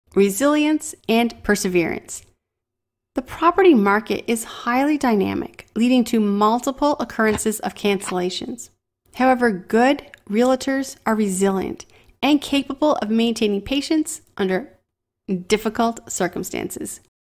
resilience, and perseverance. The property market is highly dynamic, leading to multiple occurrences of cancellations. However, good realtors are resilient and capable of maintaining patience under difficult circumstances.